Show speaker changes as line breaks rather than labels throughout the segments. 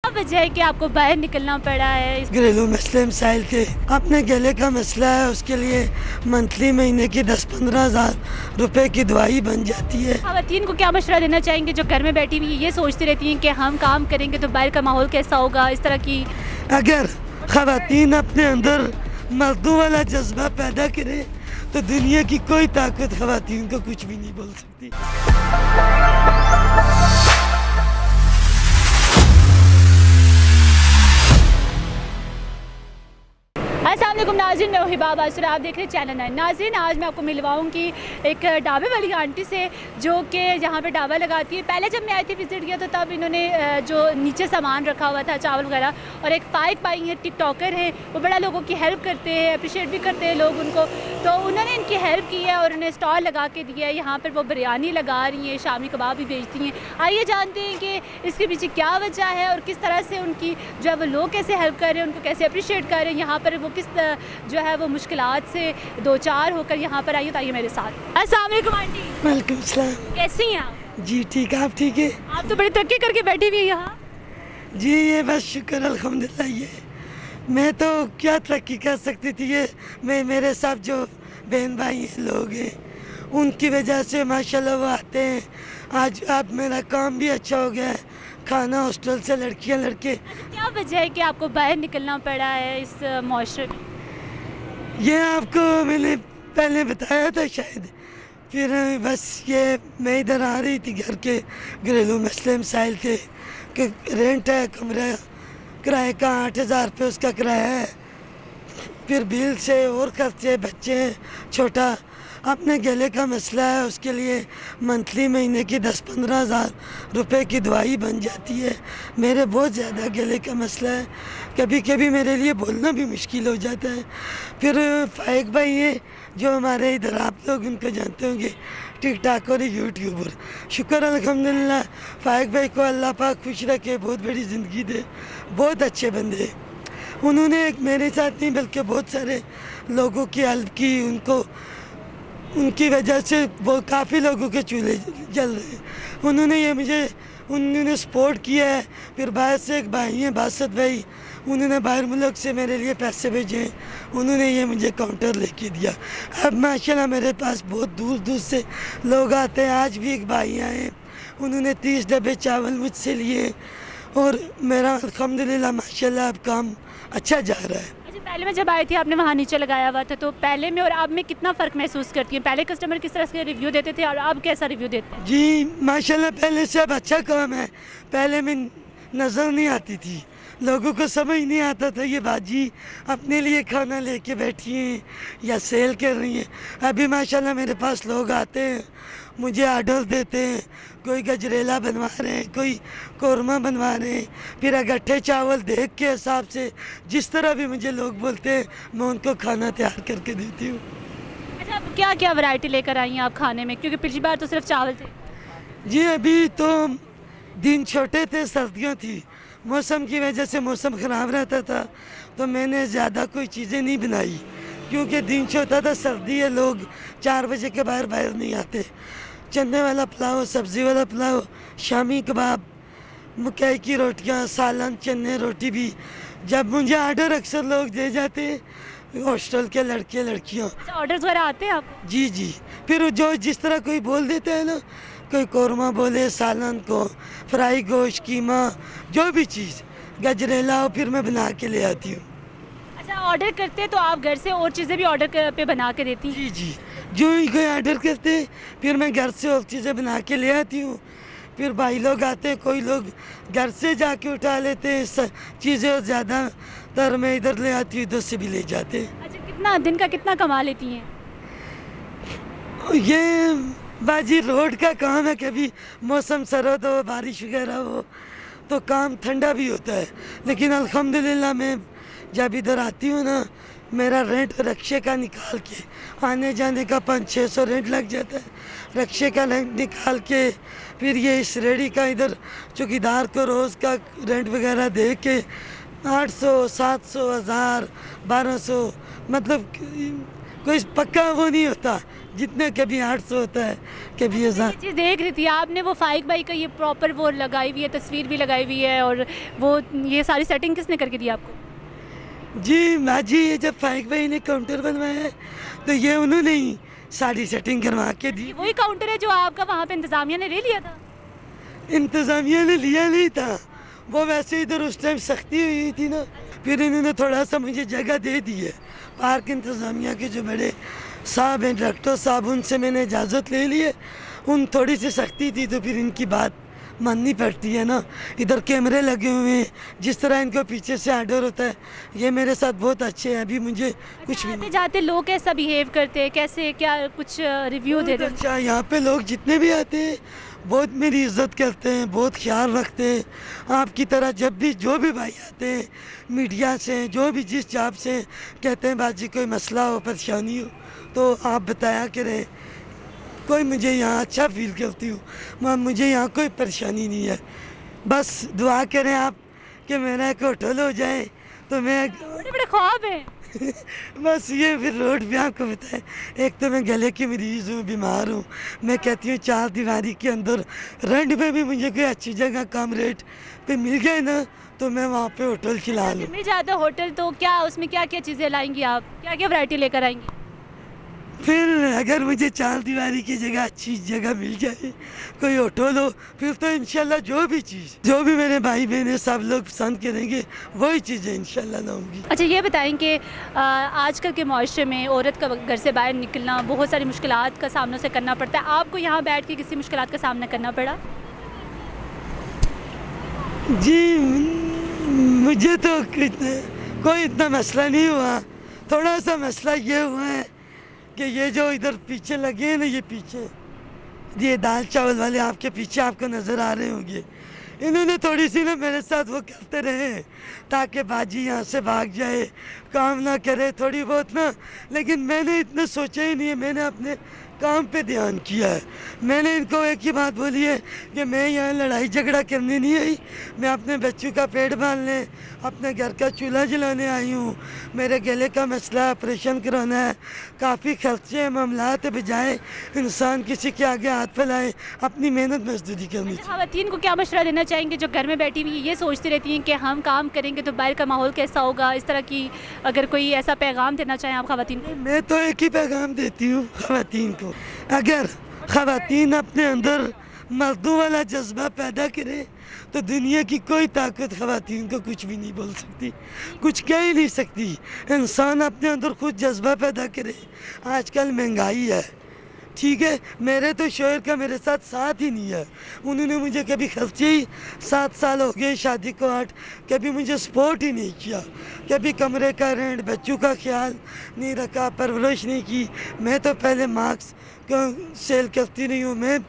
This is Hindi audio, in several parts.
क्या वजह है कि आपको बाहर निकलना पड़ा है?
घरेलू मसले मसाइल थे। अपने गले का मसला है, उसके लिए मंथली महीने की 10-15 हज़ार रुपए की दवाई बन जाती है।
ख़वातीन को क्या मशवरा देना चाहेंगे जो घर में बैठी हुई ये सोचती रहती हैं कि हम काम करेंगे तो बाहर का माहौल कैसा होगा? इस तरह की
अगर ख़वातीन अपने अंदर मर्दों वाला जज्बा पैदा करे तो दुनिया की कोई ताकत ख़वातीन को कुछ भी नहीं बोल सकती।
अस्सलामुअलैकुम नाज़रीन, मैं हिबा बासुर, आप देख रहे हैं चैनल 9। नाज़रीन, आज मैं आपको मिलवाऊंगी एक ढाबे वाली आंटी से जो कि यहाँ पे ढाबा लगाती है। पहले जब मैं आई थी विज़िट किया तो तब इन्होंने जो नीचे सामान रखा हुआ था चावल वगैरह, और एक फ़ाइक पाई है, टिकटॉकर है, वो बड़ा लोगों की हेल्प करते हैं, अप्रिशिएट भी करते हैं लोग उनको। तो उन्होंने इनकी हेल्प की है और उन्हें स्टॉल लगा के दिया है। यहाँ पर वो बिरयानी लगा रही हैं, शामी कबाब भी बेचती हैं। आइए जानते हैं कि इसके पीछे क्या वजह है और किस तरह से उनकी जो है वो लोग कैसे हेल्प कर रहे हैं, उनको कैसे अप्रिशिएट कर रहे हैं। यहाँ पर वो किस जो है वो मुश्किलात से दो चार होकर यहाँ पर आई। तो आइए मेरे साथ। अस्सलाम वालेकुम आंटी।
वालेकुम सलाम।
कैसी हैं आप?
जी ठीक, आप ठीक है?
आप तो बड़ी तरक्की करके बैठी हुई है यहाँ।
जी ये बस शुक्र अल्हम्दुलिल्लाह। ये मैं तो क्या तरक्की कर सकती थी, ये मैं मेरे साथ जो बहन भाई हैं लोग हैं उनकी वजह से माशाल्लाह वो आते हैं। आज अब मेरा काम भी अच्छा हो गया है, खाना हॉस्टल से लड़कियां लड़के।
क्या वजह है कि आपको बाहर निकलना पड़ा है इस माशरे में?
ये आपको मैंने पहले बताया था शायद, फिर बस ये मैं इधर आ रही थी, घर के घरेलू मसले मसाइल थे कि रेंट है, कमरा किराए का 8,000 रुपये उसका किराया है, फिर बिल से और खर्चे, बच्चे हैं छोटा, अपने गले का मसला है, उसके लिए मंथली महीने की 10-15 हज़ार रुपये की दवाई बन जाती है। मेरे बहुत ज़्यादा गले का मसला है, कभी कभी मेरे लिए बोलना भी मुश्किल हो जाता है। फिर फ़ाइक भाई हैं जो हमारे इधर, आप लोग उनको जानते होंगे, टिकटॉक और यूट्यूबर। शुक्र अल्हम्दुलिल्लाह फ़ाइक भाई को अल्लाह पाक खुश रखे, बहुत बड़ी ज़िंदगी दे, बहुत अच्छे बंदे हैं। उन्होंने मेरे साथ नहीं बल्कि बहुत सारे लोगों की हेल्प की, उनकी वजह से वो काफ़ी लोगों के चूल्हे जल रहे हैं। उन्होंने सपोर्ट किया है। फिर बाहर से एक भाई हैं बासत भाई, उन्होंने बाहर मुल्क से मेरे लिए पैसे भेजे, उन्होंने ये मुझे काउंटर लेके दिया। अब माशाल्लाह मेरे पास बहुत दूर दूर से लोग आते हैं। आज भी एक भाई आए, उन्होंने 30 डब्बे चावल मुझसे लिए और मेरा अल्हम्दुलिल्लाह माशाल्लाह अब काम अच्छा जा रहा है।
पहले में जब आई थी आपने वहाँ नीचे लगाया हुआ था, तो पहले में और अब में कितना फ़र्क महसूस करती हैं? पहले कस्टमर किस तरह से रिव्यू देते थे और अब कैसा रिव्यू देते हैं?
जी माशाल्लाह पहले से अब अच्छा काम है। पहले में नज़र नहीं आती थी, लोगों को समझ नहीं आता था ये बाजी अपने लिए खाना लेके बैठी हैं या सेल कर रही हैं। अभी माशाल्लाह मेरे पास लोग आते हैं, मुझे ऑर्डर देते हैं, कोई गजरेला बनवा रहे हैं, कोई कौरमा बनवा रहे हैं, फिर अगट्ठे चावल देख के हिसाब से जिस तरह भी मुझे लोग बोलते हैं मैं उनको खाना तैयार करके देती हूँ।
अच्छा, अब क्या क्या वैरायटी लेकर आई हैं आप खाने में, क्योंकि पिछली बार तो सिर्फ चावल थे?
जी अभी तो दिन छोटे थे, सर्दियाँ थी, मौसम की वजह से मौसम ख़राब रहता था तो मैंने ज़्यादा कोई चीज़ें नहीं बनाई, क्योंकि दिन छोटा था, सर्दी है, लोग 4 बजे के बाहर नहीं आते। चने वाला पुलाव, सब्ज़ी वाला पुलाव, शामी कबाब, मकई की रोटियां, सालन, चने रोटी भी जब मुझे ऑर्डर अक्सर लोग दे जाते हैं, हॉस्टल के लड़के लड़कियां।
ऑर्डर्स वगैरह आते हैं आप?
जी जी, फिर जो जिस तरह कोई बोल देता है ना, कोई कौरमा बोले, सालन को फ्राई गोश्त, कीमा, जो भी चीज़, गजरेला हो, फिर मैं बना के ले आती हूँ।
अच्छा, ऑर्डर करते हैं तो आप घर से और चीज़ें भी ऑर्डर पे बना के देती हैं?
जी जी, जो ही कोई ऑर्डर करते हैं फिर मैं घर से और चीज़ें बना के ले आती हूँ। फिर भाई लोग आते हैं, कोई लोग घर से जाके उठा लेते हैं चीज़ें, और ज़्यादातर मैं इधर ले आती हूँ, इधर से भी ले जाते हैं।
अच्छा, कितना दिन का कितना कमा लेती हैं?
ये बाजी रोड का काम है, कभी मौसम सरद हो, बारिश वगैरह हो तो काम ठंडा भी होता है, लेकिन अल्हम्दुलिल्लाह मैं जब इधर आती हूँ ना, मेरा रेंट रक्शे का निकाल के आने जाने का 500-600 रेंट लग जाता है। रक्शे का रेंट निकाल के फिर ये इस रेडी का इधर चौकीदार को रोज़ का रेंट वगैरह दे के 800, 700, 1000, 1200, मतलब कोई पक्का वो नहीं होता, जितने कभी 800 होता है, कभी 1000।
चीज़ देख रही थी आपने, वो फाइक भाई का ये प्रॉपर वो लगाई हुई है, तस्वीर भी लगाई हुई है, और वो ये सारी सेटिंग किसने करके दी आपको?
जी माजी, ये जब फाइक भाई ने काउंटर बनवाया है तो ये उन्होंने ही सारी सेटिंग करवा के दी।
वही काउंटर है जो आपका वहाँ पे इंतजामिया ने ले लिया था?
इंतज़ामिया ने लिया नहीं था, वो वैसे इधर उस टाइम सख्ती हुई थी ना, फिर इन्होंने थोड़ा सा मुझे जगह दे दी है। पार्क इंतज़ामिया के जो बड़े साहब हैं, डायरेक्टर साहब, उनसे मैंने इजाज़त ले ली है। उन थोड़ी सी सख्ती थी तो फिर इनकी बात माननी पड़ती है ना। इधर कैमरे लगे हुए हैं, जिस तरह इनको पीछे से आर्डर होता है, ये मेरे साथ बहुत अच्छे हैं। अभी मुझे कुछ भी
आते जाते लोग कैसा बिहेव करते हैं, कैसे क्या कुछ रिव्यू दे रहे हैं?
अच्छा, यहाँ पे लोग जितने भी आते हैं बहुत मेरी इज़्ज़त करते हैं, बहुत ख्याल रखते हैं। आपकी तरह जब भी जो भी भाई आते हैं मीडिया से, जो भी जिस जॉब से, कहते हैं बाजी कोई मसला हो, परेशानी हो तो आप बताया करें। कोई मुझे यहाँ अच्छा फील करती हूँ, मुझे यहाँ कोई परेशानी नहीं है। बस दुआ करें आप कि मेरा एक होटल हो जाए तो मैं
बड़े बड़े ख्वाब हैं।
बस ये फिर रोड भी आपको बताए। एक तो मैं गले की मरीज़ हूँ, बीमार हूँ। मैं कहती हूँ 4 दीवारी के अंदर रेंट में भी मुझे कोई अच्छी जगह कम रेट पे मिल गए ना तो मैं वहाँ पे होटल खिला लूँ।
मिल जाता होटल तो क्या उसमें क्या क्या चीज़ें लाएंगी आप, क्या क्या वैरायटी लेकर आएंगी?
फिर अगर मुझे 4 दीवारी की जगह अच्छी जगह मिल जाए, कोई होटल हो, फिर तो इंशाल्लाह जो भी चीज़, जो भी मेरे भाई बहनें सब लोग पसंद करेंगे वही चीज़ें इंशाल्लाह लाऊंगी।
अच्छा ये बताएं कि आजकल के माशरे में औरत का घर से बाहर निकलना बहुत सारी मुश्किलात का सामना से करना पड़ता है। आपको यहाँ बैठ के किसी मुश्किलात का सामना करना पड़ा?
जी मुझे तो कोई इतना मसला नहीं हुआ। थोड़ा सा मसला ये हुआ है कि ये जो इधर पीछे लगे हैं ना, ये पीछे ये दाल चावल वाले आपके पीछे आपको नज़र आ रहे होंगे, इन्होंने थोड़ी सी ना मेरे साथ वो करते रहे ताकि बाजी यहाँ से भाग जाए, काम ना करे थोड़ी बहुत ना। लेकिन मैंने इतना सोचा ही नहीं है, मैंने अपने काम पे ध्यान किया है। मैंने इनको एक ही बात बोली है कि मैं यहाँ लड़ाई झगड़ा करने नहीं आई, मैं अपने बच्चों का पेट बांधने, अपने घर का चूल्हा जलाने आई हूँ। मेरे गले का मसला ऑपरेशन कराना है, काफ़ी खर्चे हैं, मामलात है, बजाय इंसान किसी के आगे हाथ फैलाए अपनी मेहनत मजदूरी करनी चाहिए।
ख़वातीन को क्या मशवरा देना चाहेंगे जो घर में बैठी हुई ये सोचती रहती हैं कि हम काम करेंगे तो बाहर का माहौल कैसा होगा, इस तरह की अगर कोई ऐसा पैगाम देना चाहें आप ख़वातीन को?
मैं तो एक ही पैगाम देती हूँ ख़वातीन को, अगर ख़वातीन अपने अंदर मर्दों वाला जज्बा पैदा करे तो दुनिया की कोई ताकत ख़वातीन को कुछ भी नहीं बोल सकती, कुछ कह ही नहीं सकती। इंसान अपने अंदर खुद जज्बा पैदा करे। आजकल महंगाई है, ठीक है, मेरे तो शोहर का मेरे साथ ही नहीं है। उन्होंने मुझे कभी खर्चे ही 7 साल हो गए शादी को 8, कभी मुझे सपोर्ट ही नहीं किया, कभी कमरे का रेंट, बच्चों का ख्याल नहीं रखा, परवरिश नहीं की। मैं तो पहले मार्क्स को सेल करती रही हूँ। मैं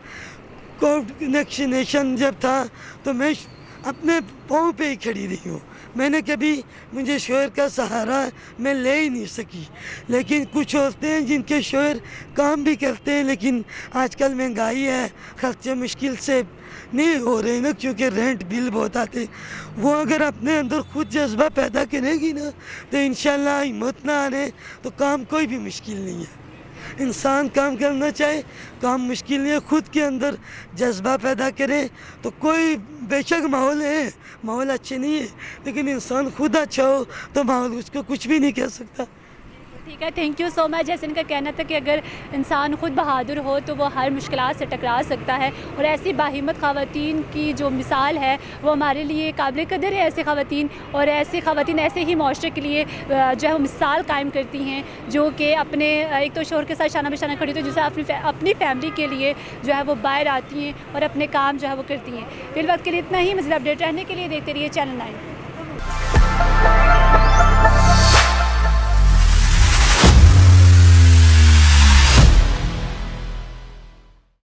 वैक्सीनेशन जब था तो मैं अपने पाँव पे ही खड़ी रही हूँ। मैंने कभी, मुझे शोहर का सहारा मैं ले ही नहीं सकी। लेकिन कुछ होते हैं जिनके शोहर काम भी करते हैं, लेकिन आजकल महंगाई है, खर्चे मुश्किल से नहीं हो रहे ना, क्योंकि रेंट बिल बहुत आते। वो अगर अपने अंदर खुद जज्बा पैदा करेगी ना तो इंशाल्लाह हिम्मत ना आने तो काम कोई भी मुश्किल नहीं है। इंसान काम करना चाहे, काम मुश्किल नहीं है। खुद के अंदर जज्बा पैदा करें तो कोई, बेशक माहौल है, माहौल अच्छे नहीं है, लेकिन इंसान खुद अच्छा हो तो माहौल उसको कुछ भी नहीं कह सकता।
ठीक है, थैंक यू सो मच। जैसे इनका कहना था कि अगर इंसान खुद बहादुर हो तो वो हर मुश्किलात से टकरा सकता है, और ऐसी बाहिम्मत ख़वातीन की जो मिसाल है वो हमारे लिए काबिल कदर है। ऐसे ख़वातीन और ऐसे ख़वातीन ऐसे ही माशरे के लिए जो है वो मिसाल कायम करती हैं, जो कि अपने एक तो शोहर के साथ शाना बशाना खड़ी होती है, जिससे अपनी फैमिली के लिए जो है वो बाहर आती हैं और अपने काम जो है वो करती हैं। फिर वक्त के लिए इतना ही। मज़ीद अपडेट रहने के लिए देखते रहिए चैनल 9।